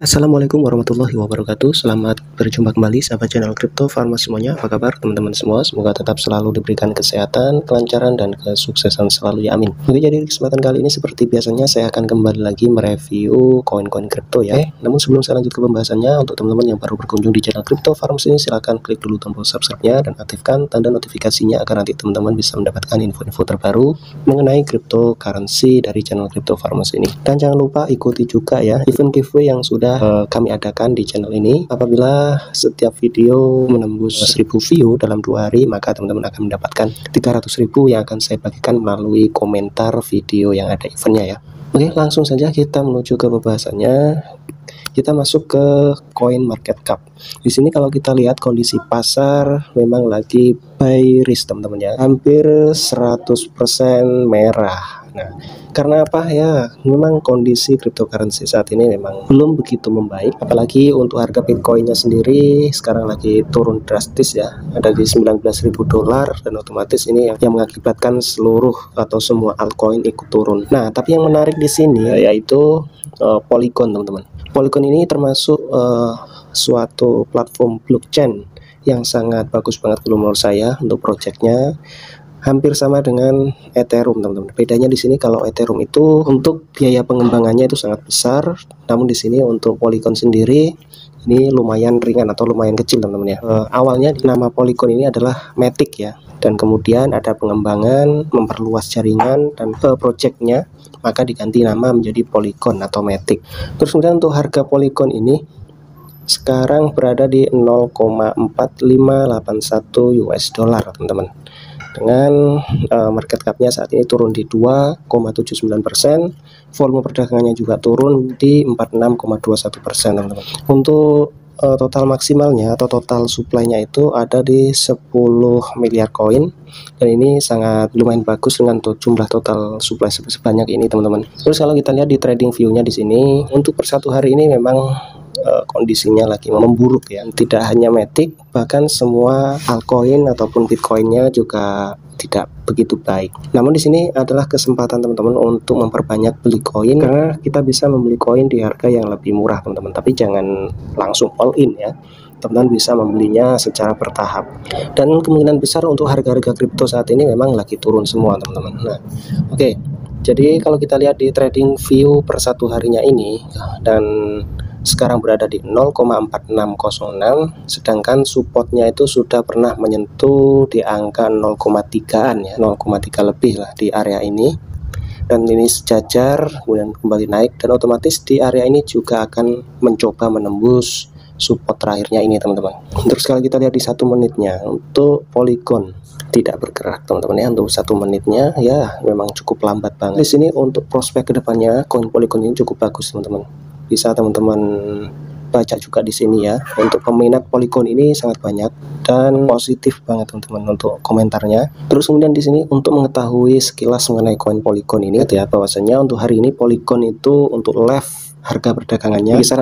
Assalamualaikum warahmatullahi wabarakatuh. Selamat berjumpa kembali sahabat channel Crypto Farmer semuanya. Apa kabar teman-teman semua? Semoga tetap selalu diberikan kesehatan, kelancaran, dan kesuksesan selalu ya, amin. Oke, jadi di kesempatan kali ini seperti biasanya saya akan kembali lagi mereview koin-koin kripto ya. Namun sebelum saya lanjut ke pembahasannya, untuk teman-teman yang baru berkunjung di channel Crypto Farmer ini, silahkan klik dulu tombol subscribe-nya dan aktifkan tanda notifikasinya agar nanti teman-teman bisa mendapatkan info-info terbaru mengenai cryptocurrency dari channel Crypto Farmer ini. Dan jangan lupa ikuti juga ya event giveaway yang sudah kami adakan di channel ini. Apabila setiap video menembus 1000 view dalam 2 hari, maka teman-teman akan mendapatkan 300.000 yang akan saya bagikan melalui komentar video yang ada eventnya ya. Oke, langsung saja kita menuju ke pembahasannya. Kita masuk ke coin market cap. Di sini kalau kita lihat kondisi pasar memang lagi bearish teman-teman ya, hampir 100% merah. Nah, karena apa ya? Memang kondisi cryptocurrency saat ini memang belum begitu membaik, apalagi untuk harga Bitcoinnya sendiri sekarang lagi turun drastis ya, ada di $19.000 dan otomatis ini yang mengakibatkan seluruh atau semua altcoin ikut turun. Nah, tapi yang menarik di sini yaitu Polygon teman-teman. Polygon ini termasuk suatu platform blockchain yang sangat bagus banget kalau menurut saya untuk projectnya. Hampir sama dengan Ethereum teman-teman. Bedanya di sini kalau Ethereum itu untuk biaya pengembangannya itu sangat besar, namun di sini untuk Polygon sendiri ini lumayan ringan atau lumayan kecil teman-teman ya. Awalnya nama Polygon ini adalah Matic ya, dan kemudian ada pengembangan memperluas jaringan dan projectnya maka diganti nama menjadi Polygon atau Matic. Terus kemudian untuk harga Polygon ini sekarang berada di 0,4581 US dollar teman-teman, dengan market capnya saat ini turun di 2,79%, volume perdagangannya juga turun di 46,21% teman-teman. Untuk total maksimalnya atau total supply-nya itu ada di 10 miliar koin, dan ini sangat lumayan bagus dengan jumlah total supply sebanyak ini teman-teman. Terus kalau kita lihat di trading view-nya di sini, untuk per satu hari ini memang kondisinya lagi memburuk ya. Tidak hanya Matic, bahkan semua altcoin ataupun Bitcoinnya juga tidak begitu baik. Namun di sini adalah kesempatan teman-teman untuk memperbanyak beli koin, karena kita bisa membeli koin di harga yang lebih murah teman-teman. Tapi jangan langsung all in ya. Teman-teman bisa membelinya secara bertahap. Dan kemungkinan besar untuk harga-harga kripto saat ini memang lagi turun semua teman-teman. Nah, oke. Jadi kalau kita lihat di trading view per satu harinya ini, dan sekarang berada di 0,4606, sedangkan supportnya itu sudah pernah menyentuh di angka 0,3an ya, 0,3 lebih lah di area ini, dan ini sejajar kemudian kembali naik, dan otomatis di area ini juga akan mencoba menembus support terakhirnya ini teman-teman. Terus kalau kita lihat di 1 menitnya untuk Polygon tidak bergerak teman-teman ya, untuk 1 menitnya ya memang cukup lambat banget. Di sini untuk prospek kedepannya koin Polygon ini cukup bagus teman-teman. Bisa teman-teman baca juga di sini ya. Untuk peminat Polygon ini sangat banyak dan positif banget teman-teman untuk komentarnya. Terus kemudian di sini untuk mengetahui sekilas mengenai koin Polygon ini ya, bahwasanya untuk hari ini Polygon itu untuk left harga perdagangannya kisaran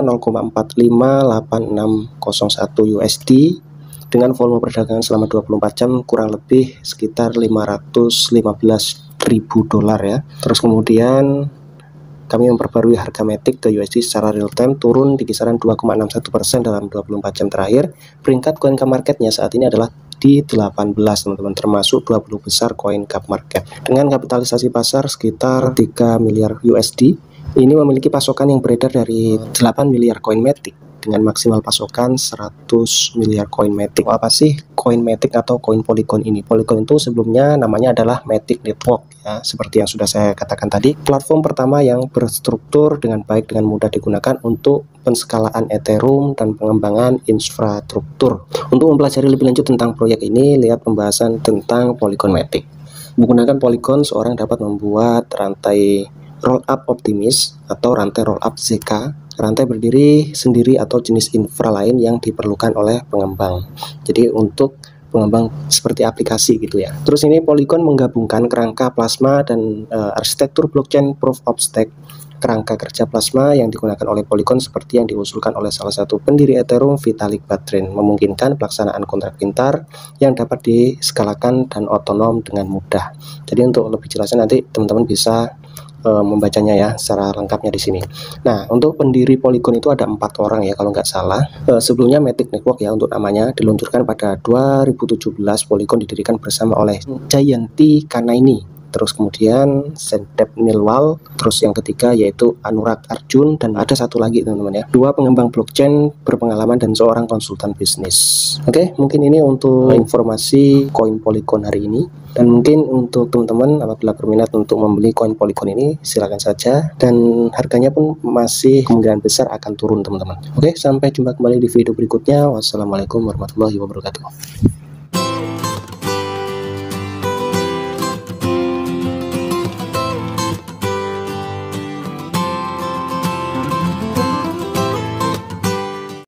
0,458601 USD dengan volume perdagangan selama 24 jam kurang lebih sekitar $515.000 ya. Terus kemudian kami memperbarui harga Matic ke USD secara real time, turun di kisaran 2,61% dalam 24 jam terakhir. Peringkat coin cap marketnya saat ini adalah di 18 teman-teman, termasuk 20 besar coin cap market dengan kapitalisasi pasar sekitar 3 miliar USD. Ini memiliki pasokan yang beredar dari 8 miliar koin Matic dengan maksimal pasokan 100 miliar koin Matic. Apa sih koin Matic atau koin Polygon ini? Polygon itu sebelumnya namanya adalah Matic Network ya, seperti yang sudah saya katakan tadi, platform pertama yang berstruktur dengan baik dengan mudah digunakan untuk penskalaan Ethereum dan pengembangan infrastruktur. Untuk mempelajari lebih lanjut tentang proyek ini, lihat pembahasan tentang Polygon Matic. Menggunakan Polygon, seorang dapat membuat rantai rollup optimis atau rantai rollup ZK, rantai berdiri sendiri atau jenis infra lain yang diperlukan oleh pengembang. Jadi untuk pengembang seperti aplikasi gitu ya. Terus ini Polygon menggabungkan kerangka plasma dan arsitektur blockchain proof of stake. Kerangka kerja plasma yang digunakan oleh Polygon seperti yang diusulkan oleh salah satu pendiri Ethereum, Vitalik Buterin, memungkinkan pelaksanaan kontrak pintar yang dapat diskalakan dan otonom dengan mudah. Jadi untuk lebih jelasnya nanti teman-teman bisa membacanya ya secara lengkapnya di sini. Nah, untuk pendiri Polygon itu ada 4 orang ya kalau nggak salah. Sebelumnya Matic Network ya untuk namanya diluncurkan pada 2017. Polygon didirikan bersama oleh Jayanti Kanaini, terus kemudian Sendep Nilwal, terus yang ketiga yaitu Anurag Arjun, dan ada satu lagi teman-teman ya, 2 pengembang blockchain berpengalaman dan seorang konsultan bisnis. Oke, mungkin ini untuk informasi koin Polygon hari ini, dan mungkin untuk teman-teman apabila berminat untuk membeli koin Polygon ini silakan saja, dan harganya pun masih kemungkinan besar akan turun teman-teman. Oke, sampai jumpa kembali di video berikutnya. Wassalamualaikum warahmatullahi wabarakatuh.